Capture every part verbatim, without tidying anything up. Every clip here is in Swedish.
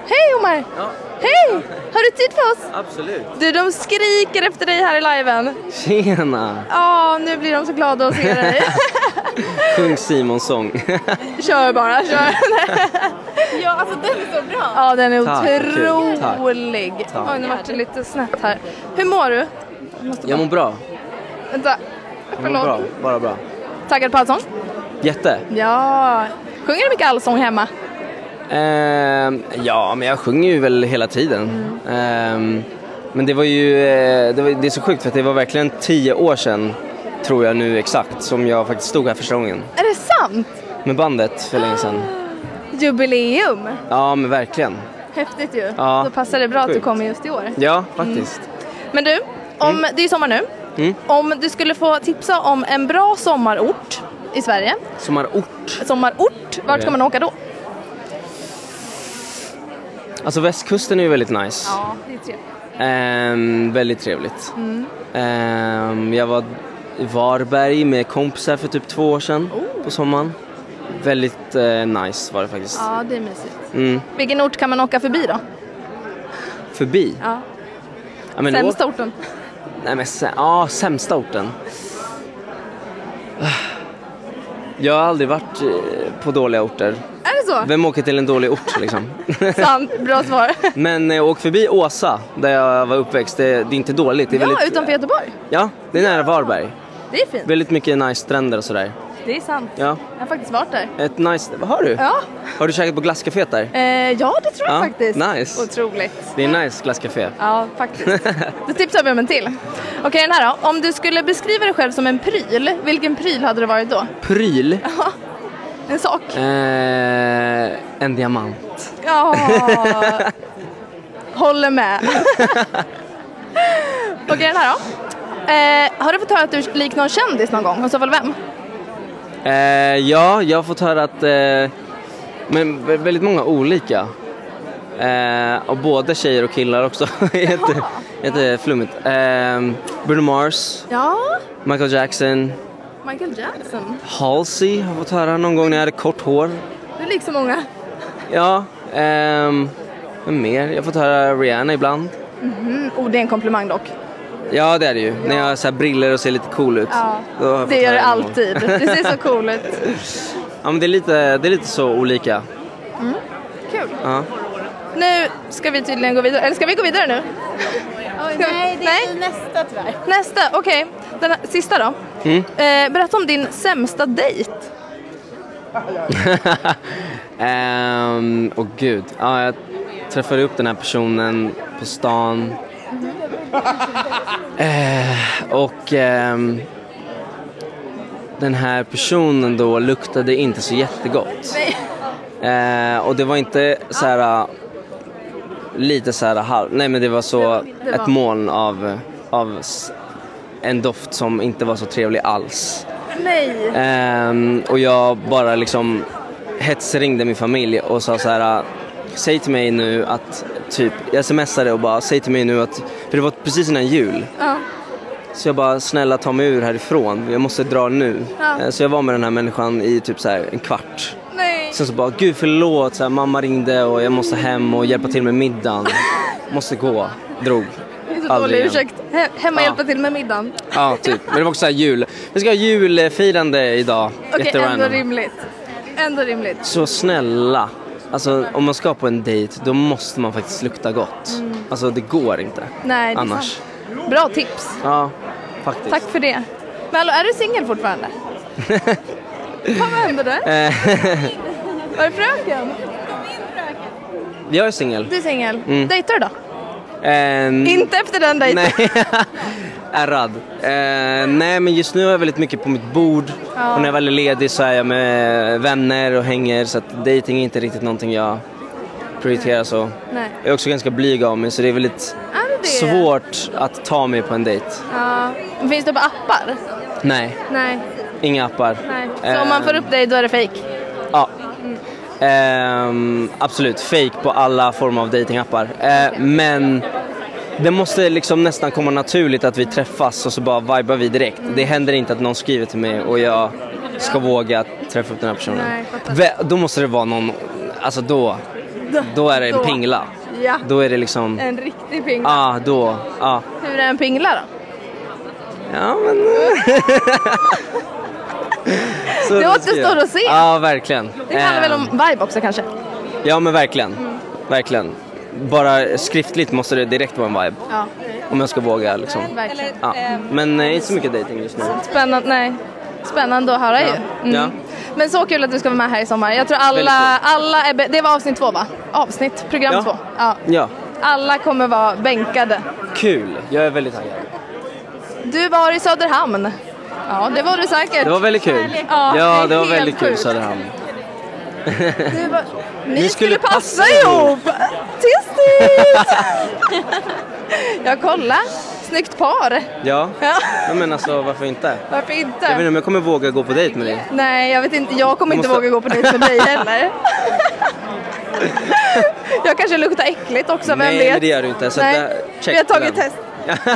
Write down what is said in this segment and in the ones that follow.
Hej Omar! Ja. Hej! Har du tid för oss? Absolut. Du, de skriker efter dig här i liven. Tjena! Ja, nu blir de så glada att se dig. Sjung Simons sång. Kör bara, kör. Ja, alltså den är så bra. Ja, den är Tack, otrolig. kul. Tack. Oj, nu vart det lite snett här. Hur mår du? Måste Jag mår bra. Vänta. Jag mår bra, bara bra. Taggad på allsång? Jätte. Ja. Sjunger du mycket allsång hemma? Ehm, ja, men jag sjunger ju väl hela tiden. Mm. Ehm, men det var ju, eh, det, var, det är så sjukt för att det var verkligen tio år sedan, tror jag nu exakt, som jag faktiskt stod här första gången. Är det sant? Med bandet för länge sedan. Jubileum. Ja, men verkligen. Häftigt ju. Ja. Då passar det bra att du Sjukt. kommer just i år. Ja, faktiskt. Mm. Men du, om, mm. det är ju sommar nu. Mm. Om du skulle få tipsa om en bra sommarort i Sverige. Sommarort? Sommarort. Vart ska man åka då? Alltså västkusten är ju väldigt nice. Ja, det är trevligt. Ehm, väldigt trevligt. Mm. Ehm, jag var i Varberg med kompisar för typ två år sedan oh. på sommaren. Väldigt eh, nice var det faktiskt. Ja, det är mysigt. Mm. Vilken ort kan man åka förbi då? Förbi? Ja. Ja, men sämsta då... orten? Nej men sä... ja, sämsta orten. Jag har aldrig varit på dåliga orter. Är det så? Vem åker till en dålig ort liksom? Sant, bra svar. Men eh, åk förbi Åsa där jag var uppväxt. Det, det är inte dåligt. Det är ja, väldigt... utanför Göteborg. Ja, det är nära Varberg. Det är fint. Väldigt mycket nice stränder och sådär. Det är sant. Ja. Jag har faktiskt varit där. Ett nice... Vad har du? Ja. Har du käkat på glasscafé där? Eh, ja, det tror jag ja, faktiskt. Nice. Otroligt. Det är nice glasscafé. Ja, faktiskt. Då tipsar vi om en till. Okej, den här då. Om du skulle beskriva dig själv som en pryl, vilken pryl hade det varit då? Pryl? Ja. En sak? Eh, en diamant. Ja. Håller med. Okej, den här då. Eh, har du fått höra att du liknar någon kändis någon gång? Och så väl vem? Eh, ja, jag har fått höra att eh, men väldigt många olika. Eh, och både tjejer och killar också. Jätte, jätteflummigt. Eh, Bruno Mars. Ja. Michael Jackson. Michael Jackson. Halsey har fått höra någon gång när jag hade kort hår. Du är liksom många. Ja. Eh, vem mer? Jag har fått höra Rihanna ibland. Mm-hmm. Oh, det är en komplimang dock. Ja, det är det ju. Ja. När jag har så här briller och ser lite cool ut. Ja, det gör det alltid. Det ser så cool ut. Ja, men det är lite, det är lite så olika. Mm. Kul. Ja. Nu ska vi tydligen gå vidare. Eller ska vi gå vidare nu? Oj, nej, det är nej? nästa tyvärr. Nästa, okej. Okay. Den här, sista då. Mm. Eh, berätta om din sämsta dejt. um, Åh gud. Ja, jag träffade upp den här personen på stan. Eh, och eh, den här personen då luktade inte så jättegott. Eh, och det var inte så här lite så här halv. Nej, men det var så det var, det var. ett moln av av en doft som inte var så trevlig alls. Nej. Eh, och jag bara liksom hetsringde min familj och sa så här: säg till mig nu att typ, jag smsade och bara säg till mig nu att, för det var precis innan jul. Ja. Så jag bara, snälla ta mig ur härifrån, jag måste dra nu. Ja. Så jag var med den här människan i typ så här en kvart. Nej. Sen så bara, gud förlåt, så här, mamma ringde och jag måste hem och hjälpa till med middagen. Måste gå, drog. Det är så dålig ursäkt, He- hemma ja. hjälpa till med middagen. Ja, typ, men det var också så här jul. Vi ska ha julfirande idag. Okej, okay, ändå rimligt. Ändå rimligt. Så snälla. Alltså om man ska på en dejt, då måste man faktiskt lukta gott. Mm. Alltså det går inte. Nej, det annars. Sant. Bra tips. Ja, faktiskt. Tack för det. Men alltså, är du singel fortfarande? Vad händer där? Var är fröken? Jag är singel. Du är singel. Mm. Dejtar du då? Um, inte efter den dejten. Nej, ärrad. Uh, nej, men just nu är jag väldigt mycket på mitt bord. Ja. Och när jag väl är ledig så är jag med vänner och hänger. Så att dating är inte riktigt någonting jag prioriterar så. Nej. Jag är också ganska blyg av mig, så det är väldigt är det? svårt att ta mig på en dejt. Ja. Finns det på appar? Nej. Nej. Inga appar. Nej. Så uh, om man får upp dig, då är det fake? Ja. Um, absolut, fake på alla former av datingappar. Uh, men det måste liksom nästan komma naturligt att vi träffas och så bara vibar vi direkt. Mm. Det händer inte att någon skriver till mig och jag ska våga träffa upp den här personen. Nej, då måste det vara någon, alltså då då är det en Då. pingla. Ja, Då är det liksom, en riktig pingla. ja ah, då, ja. Ah. Hur är en pingla då? Ja men... Så Det ska återstår jag. att se. Ja, verkligen. Det handlar väl om vibe också kanske? Ja men verkligen, verkligen. Bara skriftligt måste det direkt vara en vibe. Ja, Om jag ska våga liksom. verkligen. Ja. Men eh, inte så mycket dating just nu. Spännande, nej. Spännande att höra Ja. ju. Ja. Men så kul att du ska vara med här i sommar. Jag tror Väldigt alla, kul. alla är, be- det var avsnitt två va? Avsnitt, program Ja. två. Ja. Ja, Alla kommer vara bänkade. kul. Jag är väldigt taggad. Du var i Söderhamn. Ja, det var du säkert. Det var väldigt kul. Ja, det Ja, är det var helt väldigt kul sjukt. Söderhamn. Du var... Ni, Ni skulle skulle passa passa ihop! Tistigt! Jag kollar. Snyggt par. Ja, Ja. ja men alltså varför inte? Varför Jag vet inte? inte om jag kommer våga gå på dejt med dig. Nej, jag vet inte. Jag kommer Du inte måste- våga gå på dejt med dig heller. Jag kanske luktar äckligt också, vem Nej, vet? men det gör du inte. Så Nej, där, check vi har tagit den. test.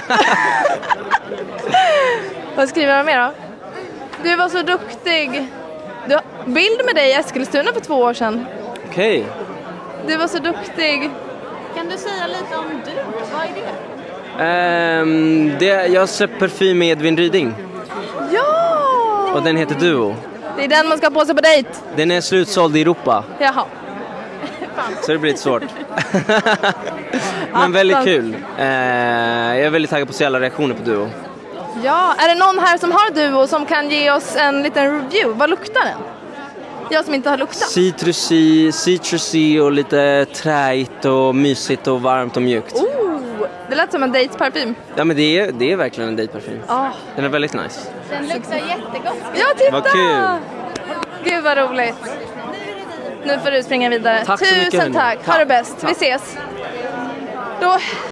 Vad skriver jag mer då? Du var så duktig. Du har bild med dig i Eskilstuna för två år sedan. Okej. Du var så duktig. Kan du säga lite om du? Vad är det? Ehm, det, jag har släppt parfym med Edvin Ryding. Ja! Och den heter Duo. Det är den man ska ha på sig på dejt. Den är slutsåld i Europa. Jaha. Så det blir lite svårt. Men väldigt kul. Eh, jag är väldigt taggad på att se alla reaktioner på Duo. Ja, är det någon här som har Duo som kan ge oss en liten review? Vad luktar den? Jag som inte har luktat. Citrusy, citrusy och lite träigt och mysigt och varmt och mjukt. Oh, det lät som en dejtparfym. Ja men det är, det är verkligen en dejtparfym. Ah. Den är väldigt nice. Den luktar jättegott. Ja, titta! Vad kul. Gud vad roligt. Nu får du springa vidare. Tack så Tusen mycket, hörni. tack. Ha det bäst. Vi ses. Då